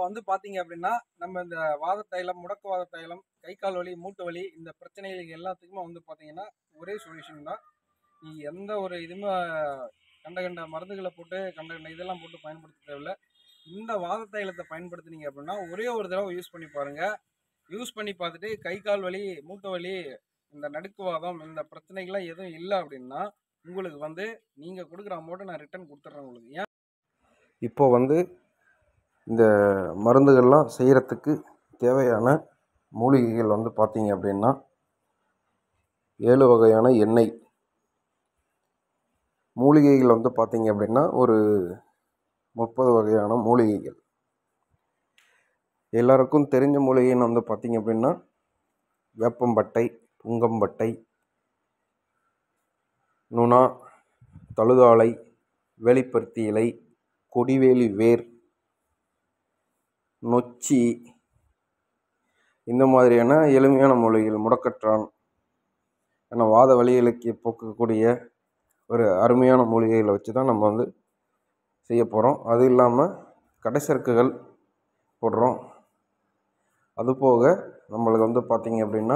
வந்து பார்த்தீங்க அப்படின்னா, நம்ம இந்த வாத தைலம், முடக்குவாத தைலம், கை, கால் வலி, மூட்டு வலி இந்த பிரச்சனைகளுக்கு எல்லாத்துக்குமே வந்து பார்த்தீங்கன்னா, ஒரே சொல்யூஷன் தான். நீ எந்த ஒரு இதுவுமே கண்ட கண்ட மருந்துகள போட்டு, கண்ட கண்ட இதெல்லாம் போட்டு பயன்படுத்த தேவையில்ல. இந்த வாத தைலத்த பயன்படுத்துனீங்க அப்படின்னா, ஒரே ஒரு தடவ யூஸ் பண்ணி பாருங்க. யூஸ் பண்ணி பார்த்துட்டு கை, கால் வலி, மூட்டு வலி, இந்த நடுக்குவாதம் இந்த பிரச்சனைகள்லாம் எதுவும் இல்ல அப்படின்னா, உங்களுக்கு வந்து நீங்க குடுக்குற அமௌண்ட்ட நான் ரிட்டர்ன் குடுத்துடுறேன் உங்களுக்கு. ஏன் இப்போ வந்து இந்த மருந்துகள்லாம் செய்கிறதுக்கு தேவையான மூலிகைகள் வந்து பார்த்தீங்க அப்படின்னா 7 வகையான எண்ணெய் மூலிகைகள் வந்து பார்த்தீங்க அப்படின்னா ஒரு 30 வகையான மூலிகைகள். எல்லாருக்கும் தெரிஞ்ச மூலிகைன்னு வந்து பார்த்தீங்க அப்படின்னா வேப்பம்பட்டை, புங்கம்பட்டை, நுணா, தழுதாழை, வேலிப்பருத்தி இலை, கொடிவேலி வேர், நொச்சி, இந்த மாதிரியான எளிமையான மூலிகைகள், முடக்கற்றான் என வாத வலிகளுக்கு போக்கக்கூடிய ஒரு அருமையான மூலிகைகளை வச்சு தான் நம்ம வந்து செய்ய போகிறோம். அது இல்லாமல் கடைசரக்குகள் போடுறோம். அதுபோக நம்மளுக்கு வந்து பார்த்திங்க அப்படின்னா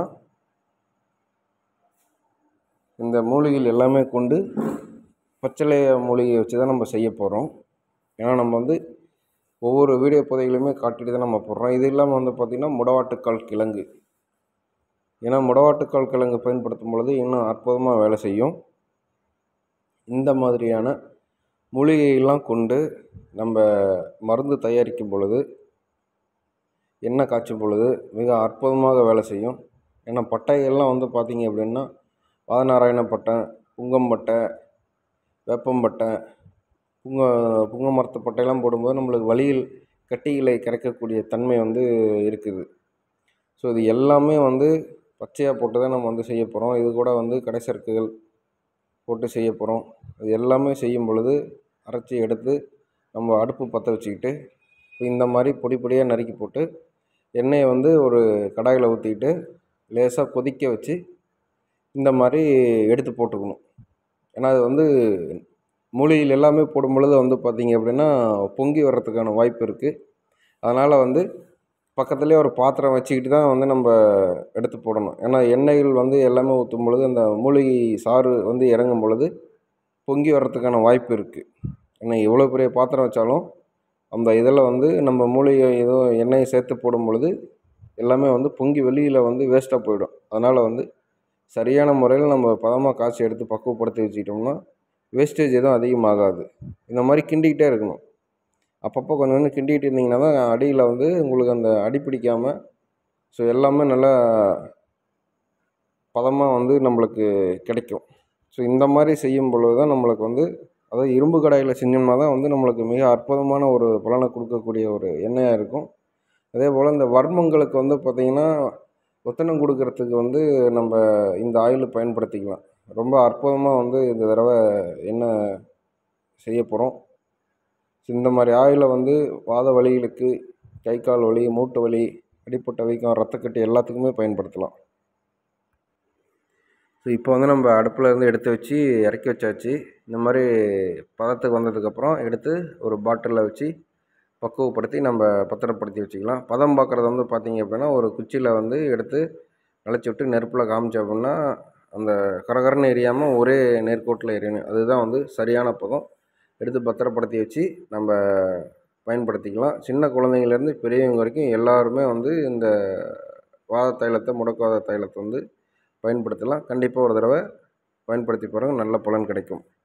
இந்த மூலிகைகள் எல்லாமே கொண்டு பச்சிலை மூலிகையை வச்சு தான் நம்ம செய்ய போகிறோம். ஏன்னா நம்ம வந்து ஒவ்வொரு வீடியோ பதிவுலையுமே காட்டிட்டு தான் நம்ம போடுறோம். இது இல்லாமல் வந்து பார்த்திங்கன்னா முடவாட்டுக்கால் கிழங்கு. ஏன்னா முடவாட்டுக்கால் கிழங்கு பயன்படுத்தும் பொழுது இன்னும் அற்புதமாக வேலை செய்யும். இந்த மாதிரியான மூலிகைகள்லாம் கொண்டு நம்ம மருந்து தயாரிக்கும் பொழுது, எண்ணெய் காய்ச்சும் பொழுது மிக அற்புதமாக வேலை செய்யும். ஏன்னா பட்டைகள்லாம் வந்து பார்த்திங்க அப்படின்னா வாதநாராயண பட்டை, புங்கம்பட்டை, வேப்பம்பட்டை, புங்க மரத்து பட்டையெல்லாம் போடும்போது நம்மளுக்கு வலியில் கட்டிகளை கரைக்கக்கூடிய தன்மை வந்து இருக்குது. ஸோ இது எல்லாமே வந்து பச்சையாக போட்டு தான் நம்ம வந்து செய்ய போகிறோம். இது கூட வந்து கடைசரக்குகள் போட்டு செய்ய போகிறோம். இது எல்லாமே செய்யும் பொழுது அரைச்சி எடுத்து நம்ம அடுப்பு பற்ற வச்சுக்கிட்டு இந்த மாதிரி பொடி பொடியாக நறுக்கி போட்டு எண்ணெயை வந்து ஒரு கடாயில் ஊற்றிக்கிட்டு லேசாக கொதிக்க வச்சு இந்த மாதிரி எடுத்து போட்டுக்கணும். ஏன்னா அது வந்து மூலிகைகள் எல்லாமே போடும் பொழுது வந்து பார்த்திங்க அப்படின்னா பொங்கி வர்றதுக்கான வாய்ப்பு இருக்குது. அதனால் வந்து பக்கத்துலேயே ஒரு பாத்திரம் வச்சுக்கிட்டு தான் வந்து நம்ம எடுத்து போடணும். ஏன்னா எண்ணெய்கள் வந்து எல்லாமே ஊற்றும் பொழுது அந்த மூலிகை சாறு வந்து இறங்கும் பொழுது பொங்கி வர்றதுக்கான வாய்ப்பு இருக்குது. ஏன்னா எவ்வளோ பெரிய பாத்திரம் வச்சாலும் அந்த இதில் வந்து நம்ம மூலிகை எதுவும் எண்ணெயை சேர்த்து போடும் பொழுது எல்லாமே வந்து பொங்கி வெளியில் வந்து வேஸ்ட்டாக போயிடும். அதனால் வந்து சரியான முறையில் நம்ம பதமாக காய்ச்சி எடுத்து பக்குவப்படுத்தி வச்சுக்கிட்டோம்னா வேஸ்டேஜ் எதுவும் அதிகமாகாது. இந்த மாதிரி கிண்டிக்கிட்டே இருக்கணும். அப்பப்போ கொஞ்சம் கொஞ்சம் கிண்டிக்கிட்டு இருந்தீங்கன்னா தான் அடியில் வந்து உங்களுக்கு அந்த அடி பிடிக்காமல் ஸோ எல்லாமே நல்லா பதமாக வந்து நம்மளுக்கு கிடைக்கும். ஸோ இந்த மாதிரி செய்யும் பொழுது தான் நம்மளுக்கு வந்து அதாவது இரும்பு கடாயில் செஞ்சோம்னா தான் வந்து நம்மளுக்கு மிக அற்புதமான ஒரு பலனை கொடுக்கக்கூடிய ஒரு எண்ணெயாக இருக்கும். அதே போல் இந்த வர்மங்களுக்கு வந்து பார்த்திங்கன்னா ஒத்தனம் கொடுக்கறதுக்கு வந்து நம்ம இந்த ஆயில் பயன்படுத்திக்கலாம். ரொம்ப அற்புதமாக வந்து இந்த தடவை எண்ணெய் செய்ய போகிறோம். இந்த மாதிரி ஆயிலை வந்து வாத வலிகளுக்கு, கை கால் வலி, மூட்டு வலி, அடிப்பட்ட வீக்கம், ரத்தக்கட்டு எல்லாத்துக்குமே பயன்படுத்தலாம். ஸோ இப்போ வந்து நம்ம அடுப்பில் இருந்து எடுத்து வச்சு இறக்கி வச்சாச்சு. இந்த மாதிரி பதத்துக்கு வந்ததுக்கப்புறம் எடுத்து ஒரு பாட்டிலில் வச்சு பக்குவப்படுத்தி நம்ம பத்திரப்படுத்தி வச்சுக்கலாம். பதம் பார்க்குறது வந்து பார்த்திங்க அப்படின்னா ஒரு குச்சியில் வந்து எடுத்து நனைச்சி விட்டு நெருப்பில் காமிச்சோம் அப்படின்னா அந்த கரகரன்னு எரியாமல் ஒரே நேர்கோட்டில் எரியணும். அதுதான் வந்து சரியான பதம். எடுத்து பத்திரப்படுத்தி வச்சு நம்ம பயன்படுத்திக்கலாம். சின்ன குழந்தைங்கள்லேருந்து பெரியவங்க வரைக்கும் எல்லாருமே வந்து இந்த வாத தைலத்தை, முடக்குவாத தைலத்தை வந்து பயன்படுத்தலாம். கண்டிப்பாக ஒரு தடவை பயன்படுத்தி பாருங்கள். நல்ல பலன் கிடைக்கும்.